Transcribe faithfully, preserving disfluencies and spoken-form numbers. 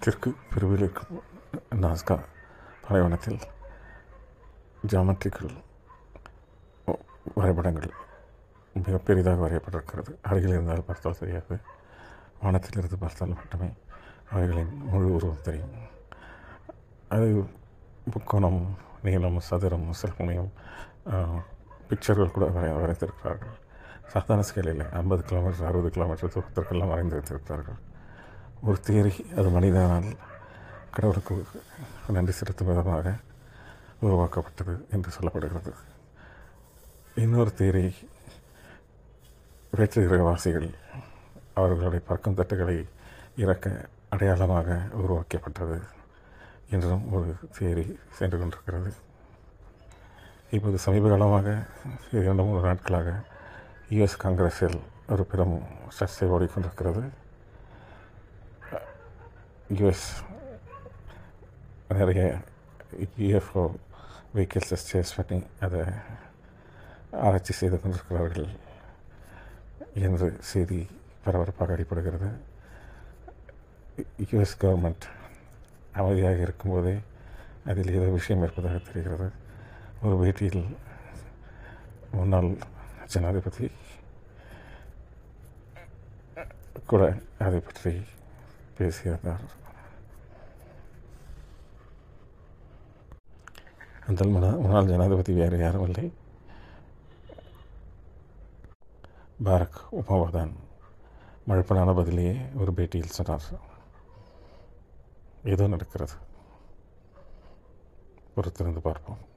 தெற்கு பிரிவில் இருக்கும் நாஸ்கா பாலைவனத்தில் ஜாமெட்ரிக்கல் வரைபடங்கள் மிக பெரிதாக வரையப்பட்டிருக்கிறது. அருகில் இருந்தால் பார்த்தால் தெரியாது, வானத்திலிருந்து பார்த்தால் மட்டுமே அவைகளின் முழு உருவம் தெரியும். அது முக்கோணம், நீளம், சதுரம், சிலமுனையம் பிக்சர்கள் கூட வரை வரைந்திருக்கிறார்கள். சாதாரண ஸ்கேலில் ஐம்பது கிலோமீட்டர் அறுபது கிலோமீட்டர் தூரத்திற்கெல்லாம் வரைந்து வைத்திருக்கிறார்கள். ஒரு தியரி, அது மனிதனால் கடவுளுக்கு நன்றி செலுத்தும் விதமாக உருவாக்கப்பட்டது என்று சொல்லப்படுகிறது. இன்னொரு தியரி, வேற்று கிரகவாசிகள் அவர்களுடைய பறக்கும் தட்டுகளை இறக்க அடையாளமாக உருவாக்கப்பட்டது என்றும் ஒரு தியரி சென்று கொண்டிருக்கிறது. இப்போது சமீப காலமாக இரண்டு மூன்று நாட்களாக யுஎஸ் காங்கிரஸில் ஒரு பெரும் சர்ச்சை ஓடிக்கொண்டிருக்கிறது. யுஎஸ் நிறைய யூஎஃப்ஓ வெஹிக்கிள்ஸை சேஸ் பண்ணி அதை ஆராய்ச்சி செய்து கொண்டிருக்கிறார்கள் என்று செய்தி பரபரப்பாக அடிப்படுகிறது. யுஎஸ் கவர்மெண்ட் அமைதியாக இருக்கும்போதே அதில் ஏதோ விஷயம் இருப்பதாக தெரிகிறது. ஒரு பேட்டியில் முன்னாள் ஜனாதிபதி கூட அதை பற்றி பேசியிருந்தார். அந்த முன்னாள் ஜனாதிபதி வேறு யாரும் இல்லை, பாரக் ஒபாமா தான். மழுப்பலான பதிலேயே ஒரு பேட்டியில் சொன்னார். ஏதோ நடக்கிறது, பொறுத்திருந்து பார்ப்போம்.